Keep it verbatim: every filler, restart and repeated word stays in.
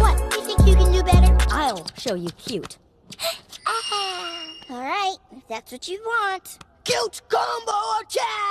What, you think you can do better? I'll show you cute. All right, if that's what you want. Cute combo attack!